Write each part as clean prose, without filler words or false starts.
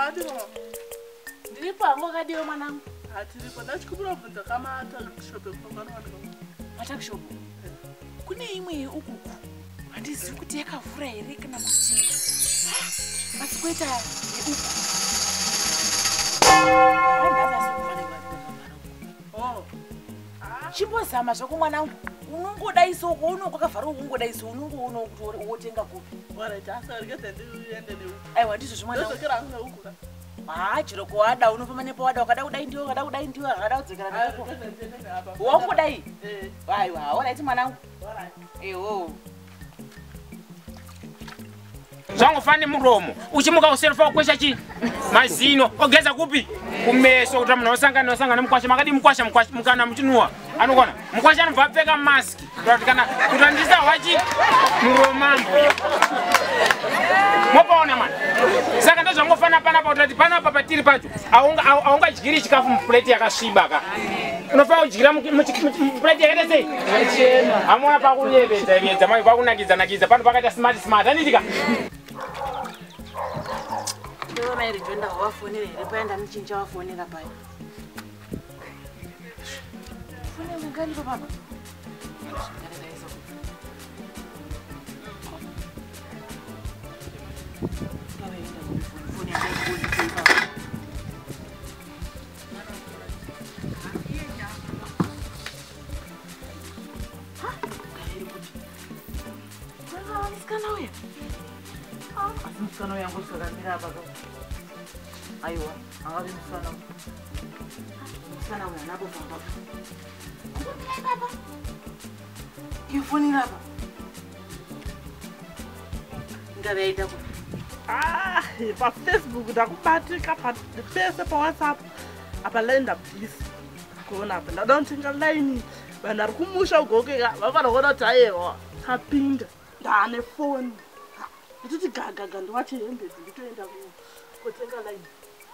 Hadi mama. Ndiripo hangu akadiwe mwanangu. Hatiripo ndachikubura kubvunza kama atakishope kupambana vanhu. Atakishope. Kune imwe ukuku. Handizivi kuti yakavhura here kana kuti. Asi kuita uku. Oh. Chimbozama zvako mwanangu. Unongoda isoko unongokavhara unongoda iso unongoona kuti wotenga kupi. Alright, asa rikete ndiende newe. Aiwa ndizvo mwanangu. Ndosokera hangu uku. Chiro kuwada unofamba nepo wada wakada kudai ndiwo akada kudzekera nepo. Wongudai? Aiwa, alright mwanangu. Alright. Ewo. Zangu fani muromo. Uchimuka uselfa kwesha chi. Mazino ogeza kupi? Kumeso kuti munhu osangana mukwasha makadi mukwasha mukana muchinua. Anokona. Mukwasha anobva apfeka mask. Kuti kana kutandisa wachi muromambo. Mopaona mwana. Saka ndozvangofana panapa kuti panapa patiri pacho. Aunga jigiri chikafu muplate yakasviba ka. Unofana kujigira muplate yakaita sei? Chena. Amona pakuyevedza mai pakunakidza pano pakaita smart. Anitika. Ndio mai rijonda wafonera here paenda muchinja wafonera paya. Fone ngani baba? Msano yangu sokamira baba. Aiwa, angabe msano. Msano unanapo baba. Baba. Yufoni baba. Ngabe ita ku. Pa Facebook ndakubatika pa pese pa WhatsApp. Apa lenda please. Kona apa ndadontinga line. Bana rukumusha ugokeka baba rokona tayewa. Kapinda. Ndane phone. Nditi gaga ndiwathi hembe nditoenda kutenga line.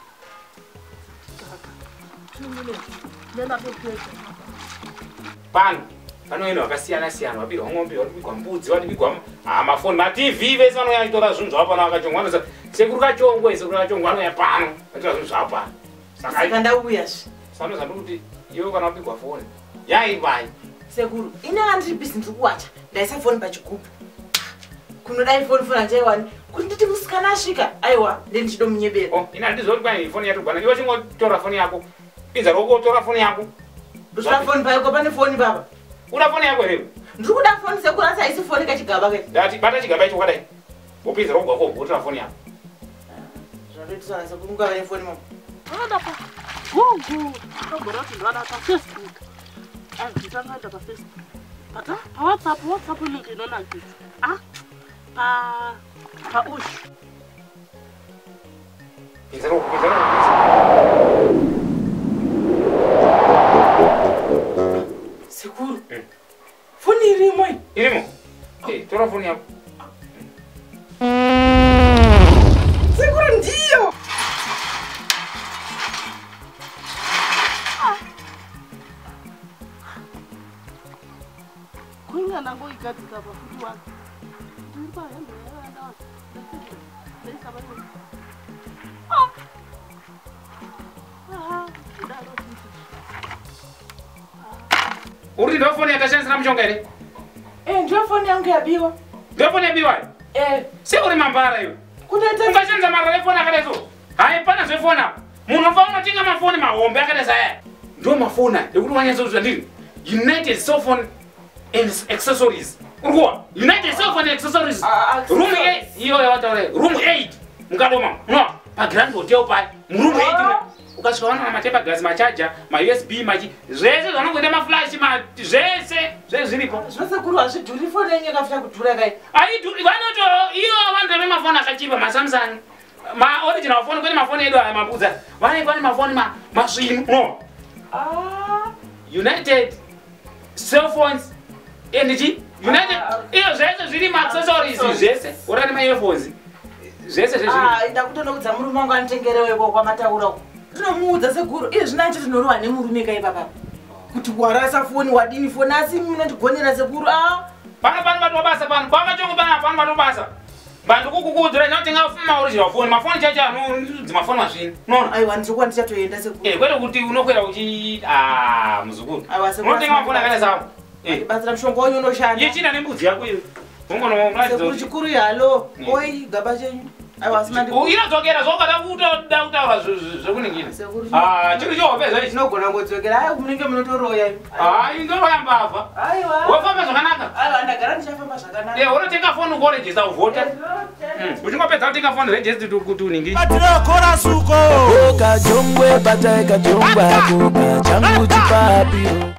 Pano panoenda wakasiyana wabirwa ng'ombe wabirwa mbudzi wabirwa mafoni ma-TV vese vanoyatora zvinhu zvavo pano vakachongwa Sekuru Kachongwe anoya pano atora zvinhu zvavo pano Saka ndauyazve. Sanoza ndikuti iwe kana wabirwa foni yaivayi Sekuru, ina andiri busy ndikuwacha. Ndaisa foni pachigubhu. Kunodai foni njaiwani. Kunditi musikana asvika. Aiwa, ndichido munyebera. Oh, ina ndizoti kwani foni yatogwana. Iwe chingotora foni yako. Pinza rokotora foni yako. Ndosva foni payako pane foni baba. Una foni yako here? Ndiri kuda foni Sekuru asi haisi foni kachigaba kai. Ndati bata chigaba icho kwadai. Wopinza rogwa kogotora foni yako. Zvinoitisana Sekuru ngava nefoni mama. Ndapa. Gungu. Ndobora kuti ndada pa Facebook. Nditanga pa Facebook. Pata pa WhatsApp link inonakidza. Pa ush. Pinza rogwa. Sekuru. Foni irimo. Irimo? Tora foni yako. Sekuru ndiyo. Kuinga nango ikadzika pa futi wako. Ndiripa hembe yanda. Ndisa bani. Uri ndo foni yatashandisa mushonga here? Ndio foni yangu yabiwa. Ndo foni yabiwa? Sekuri mambara iwe. Ungashandisa mara refoni akadaiso. Hai pana zvefoni apa. Munhu unofanira kutenga mafoni mahombe akadaisa aya. Ndo mafoni ekuti wanyatsoudza ndiri. United Cell Phone and Accessories. Urikuwa? United Cell Phone and Accessories. Room 8. Iyo yawataure. Room 8. Mukadoma. No. Pa Grand Hotel pa. Room 8. Ukasvika wana matepa gas machaja, ma USB machi. Zvese zvanongoita ma flash zvese zviripo. Sekuru hazvidhuri foni yenyu yakafika kudhura kai. Aidhuri vanoto iyo vanotame mafoni akachipa ma Samsung. Ma original phone kwene mafoni edu aya mabudza. Vane mafoni masvinu. No. United Cell Phones Energy United iyo zvese zviri ma accessories zvese. Urani ma earphones. Zvese zviri. Ndakutonoudza murume wangu anitengerewo kwa mataura. Ndinomuudza Sekuru, izvi zvinacho tinorowa nemurume kai baba. Kuti warasa foni wadini foni asi munondigonera Sekuru. Pano batobasa pano. Kwa Kachongwe pano batobasa. Bantu kukukudzira inotenga maoriginal phone. Mafoni chacha mafoni mazvini. Unoona? Aiwa ndikuwa ndichatoenda Sekuru. Kwete kuti unokwera uchi muzukuru. Aiwa Sekuru. Unotenga mafoni akaita sawa. Batsira mushonga wanyu unoshanda. Yechina nembudzi yako iyo. Ungono Sekuru chikuru yalo. Oi gaba chenyu. Aiwa simandi. Inodzokera zvokada kutaura zvekuningira. Chiri chopedza ichi. Chinogona ngodzokera. Ai munenge munotoroya. Indoroya mbavha. Aiwa. Wafamba zvakanaka? Aiwa ndagara ndichafamba zvakanaka. Unotenga foni ukorejesa uvhota. Uchingopedza kutenga foni rejesti kuti uningire. Kachongwe patai kachongwe ako kachangu chipapi.